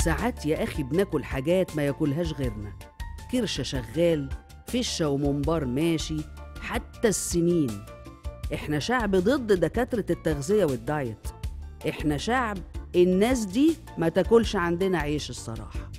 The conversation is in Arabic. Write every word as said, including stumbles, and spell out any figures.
ساعات يا أخي بناكل حاجات ما ياكلهاش غيرنا، كرشة شغال، فشة وممبار ماشي، حتى السمين. إحنا شعب ضد دكاترة التغذية والدايت. إحنا شعب الناس دي ما تاكلش عندنا عيش الصراحة.